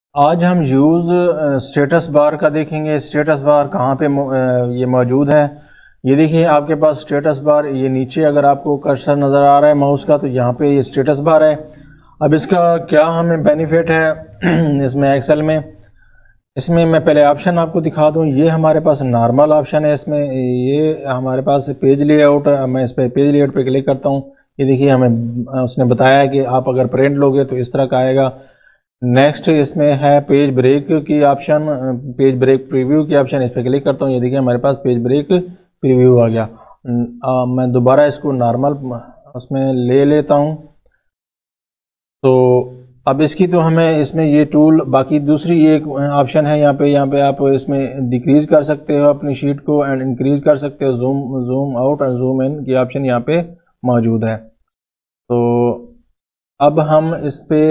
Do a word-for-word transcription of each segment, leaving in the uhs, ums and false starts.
आज हम use status bar का देखेंगे। स्टेटस बार कहाँ पे ये मौजूद है। ये देखिए आपके पास स्टेटस बार, ये नीचे अगर आपको कर्सर नज़र आ रहा है माउस का, तो यहाँ पे ये स्टेटस बार है। अब इसका क्या हमें बेनिफिट है इसमें एक्सेल में। इसमें मैं पहले ऑप्शन आपको दिखा दूँ। ये हमारे पास नॉर्मल ऑप्शन है। इसमें ये हमारे पास पेज लेआउट, मैं इस पर पेज लेआउट पर क्लिक करता हूँ। ये देखिए हमें उसने बताया है कि आप अगर प्रिंट लोगे तो इस तरह का आएगा। नेक्स्ट इसमें है पेज ब्रेक की ऑप्शन, पेज ब्रेक प्रीव्यू की ऑप्शन। इस पर क्लिक करता हूँ। ये देखिए हमारे पास पेज ब्रेक प्रीव्यू आ गया। आ, मैं दोबारा इसको नॉर्मल उसमें ले लेता हूँ। तो अब इसकी तो हमें इसमें ये टूल, बाकी दूसरी एक ऑप्शन है यहाँ पे। यहाँ पे आप इसमें डिक्रीज कर सकते हो अपनी शीट को एंड इंक्रीज कर सकते हो। जूम जूम आउट और जूम इन की ऑप्शन यहाँ पे मौजूद है। तो अब हम इस पे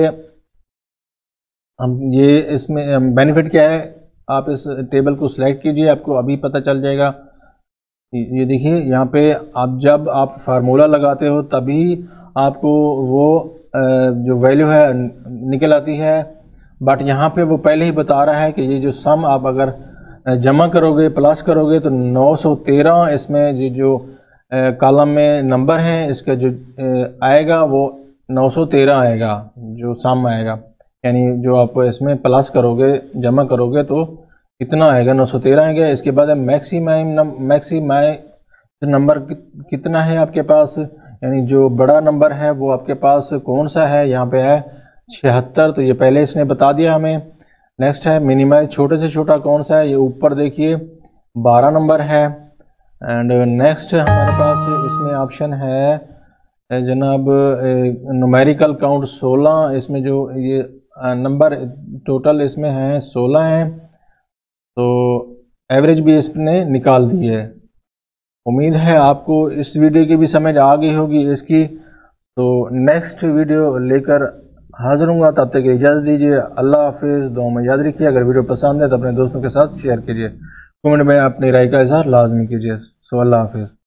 हम ये इसमें बेनिफिट क्या है, आप इस टेबल को सिलेक्ट कीजिए, आपको अभी पता चल जाएगा। ये देखिए यहाँ पे आप जब आप फार्मूला लगाते हो तभी आपको वो जो वैल्यू है निकल आती है। बट यहाँ पे वो पहले ही बता रहा है कि ये जो सम आप अगर जमा करोगे प्लस करोगे तो नौ सौ तेरह इसमें ये जो कॉलम में नंबर हैं इसका जो आएगा वो नौ सौ तेरह आएगा, जो सम आएगा। यानी जो आप इसमें प्लस करोगे जमा करोगे तो कितना आएगा, नौ सौ तेरह आएगा। इसके बाद मैक्सिमम मैक्सिमाइज नंबर कितना है आपके पास, यानी जो बड़ा नंबर है वो आपके पास कौन सा है, यहाँ पे है छिहत्तर। तो ये पहले इसने बता दिया हमें। नेक्स्ट है मिनिमाइज, छोटे से छोटा कौन सा है, ये ऊपर देखिए बारह नंबर है। एंड नेक्स्ट हमारे पास इसमें ऑप्शन है जनाब न्यूमेरिकल काउंट सोलह। इसमें जो ये नंबर टोटल इसमें है सोलह हैं, तो एवरेज भी इसने निकाल दी है। उम्मीद है आपको इस वीडियो की भी समझ आ गई होगी इसकी। तो नेक्स्ट वीडियो लेकर हाजिर हूँगा, तब तक इजाज़त दीजिए। अल्लाह हाफिज़। दुआ में याद रखिए, अगर वीडियो पसंद है तो अपने दोस्तों के साथ शेयर कीजिए। कमेंट में अपनी राय का इजहार लाजमी कीजिए। सो अल्लाह हाफिज़।